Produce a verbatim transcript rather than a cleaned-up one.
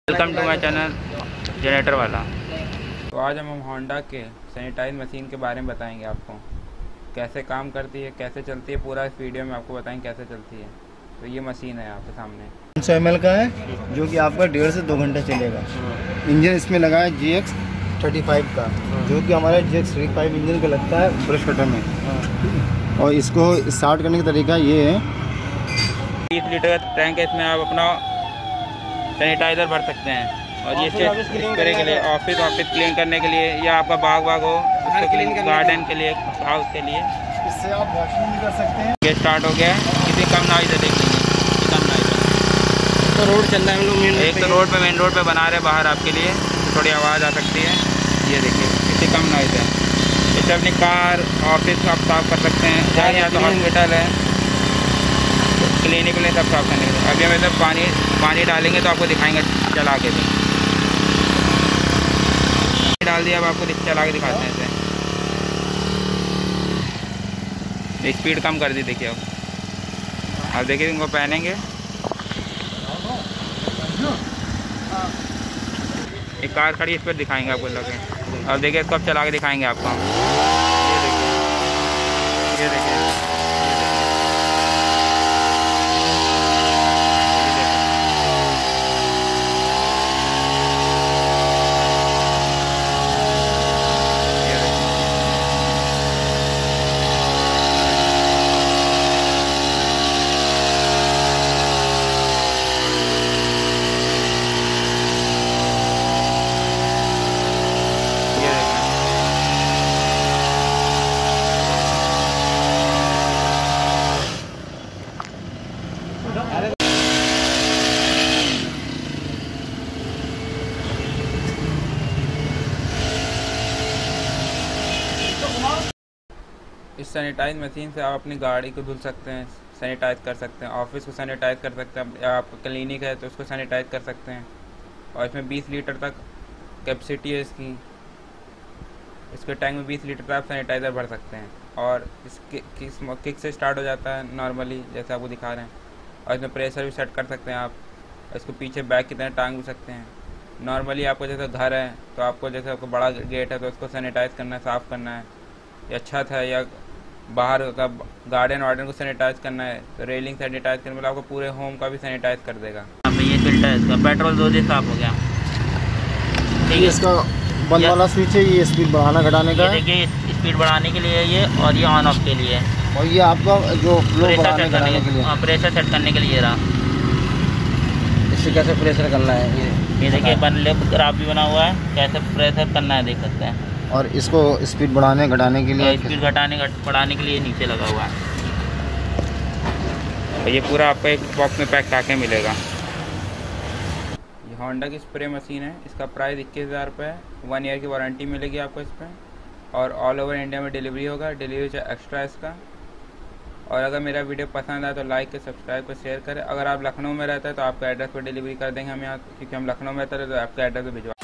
Welcome to my channel generator वाला। तो आज हम हम होंडा के सैनिटाइज मशीन के बारे में बताएंगे आपको, कैसे काम करती है, कैसे चलती है, पूरा इस वीडियो में आपको बताएंगे कैसे चलती है। तो ये मशीन है आपके सामने, पाँच सौ एम एल का है जो कि आपका डेढ़ से दो घंटे चलेगा। इंजन इसमें लगा है जी एक्स थर्टी फाइव का, जो कि हमारे G X thirty five engine का लगता है ब्रश कटर में। और इसको स्टार्ट करने का तरीका ये है, बीस लीटर का टैंक है, इसमें आप अपना सैनिटाइज़र भर सकते हैं। और ये स्प्रे के लिए, ऑफिस ऑफिस क्लीन करने के लिए, या आपका बाग बाग हो उसको गार्डन के लिए, हाउस के लिए, इससे आप वॉशिंग भी कर सकते हैं। ये स्टार्ट हो गया है, किसी कम नॉइज़ है, देख लीजिए कम नॉइज़ है। तो रोड चल रहा है, हम लोग मेन एक तो रोड पे मेन रोड पे बना रहे हैं बाहर आपके लिए, थोड़ी आवाज़ आ सकती है। ये देखिए कितनी कम नॉइज़ है। इससे अपनी कार ऑफिस आप साफ कर सकते हैं, जहाँ यहाँ तो हॉस्पिटल है, क्लिनिक में सब साफ करने के। अभी हम इधर पानी पानी डालेंगे तो आपको दिखाएंगे चला के भी। डाल दिया, अब आपको चला के दिखाते हैं इसे। स्पीड कम कर दी, देखिए अब अब देखिए इनको पहनेंगे। एक कार खड़ी, इस पर दिखाएंगे आपको लगे। अब देखिए इसको अब चला के दिखाएंगे आपको हम। ये देखिए, ये देखिए, इस सैनिटाइज मशीन से आप अपनी गाड़ी को धुल सकते हैं, सैनिटाइज कर सकते हैं, ऑफिस को सैनिटाइज कर सकते हैं, या आप क्लिनिक है तो उसको सैनिटाइज कर सकते हैं। और इसमें बीस लीटर तक कैपेसिटी है इसकी। इसके टैंक में बीस लीटर तक आप सैनिटाइज़र भर सकते हैं। और इसके किस किक से स्टार्ट हो जाता है नॉर्मली, जैसे आपको दिखा रहे हैं। और इसमें प्रेशर भी सेट कर सकते हैं आप। इसको पीछे बैग की तरह टांग भी सकते हैं। नॉर्मली आपको जैसे घर है तो आपको जैसे आपको बड़ा गेट है तो उसको सैनिटाइज करना है, साफ़ करना है, या छत है या बाहर का गार्डन वार्डन को सैनिटाइज करना है, तो रेलिंग सैनिटाइज करने मतलब आपको पूरे होम का भी सैनिटाइज कर देगा। ये फिल्टर है इसका, पेट्रोल दो दिन साफ हो गया। ठीक है, इसका बंद वाला स्विच है, ये स्पीड बढ़ाना घटाने का है। देखिए स्पीड बढ़ाने के लिए ये, और ये ऑन ऑफ के लिए, और ये आपका जो फ्लो बढ़ाने घटाने के लिए, हाँ प्रेशर सेट करने के लिए रहा। इससे कैसे प्रेशर करना है, ये ये देखिए बनले ग्राफ भी बना हुआ है, कैसे प्रेशर करना है देख सकते हैं। और इसको स्पीड बढ़ाने घटाने के लिए, स्पीड घटाने बढ़ाने के लिए नीचे लगा हुआ है। तो ये पूरा आपको एक बॉक्स में पैक करके मिलेगा। ये होंडा की स्प्रे मशीन है, इसका प्राइस इक्कीस हज़ार रुपये है। वन ईयर की वारंटी मिलेगी आपको इस पर, और ऑल ओवर इंडिया में डिलीवरी होगा, डिलीवरी चार्ज एक्स्ट्रा इसका। और अगर मेरा वीडियो पसंद आए तो लाइक कर, सब्सक्राइब कर, शेयर करें। अगर आप लखनऊ में रहते हैं तो आपका एड्रेस पर डिलीवरी कर देंगे हम यहाँ, क्योंकि हम लखनऊ में रहते हैं तो आपका एड्रेस पर भिजवा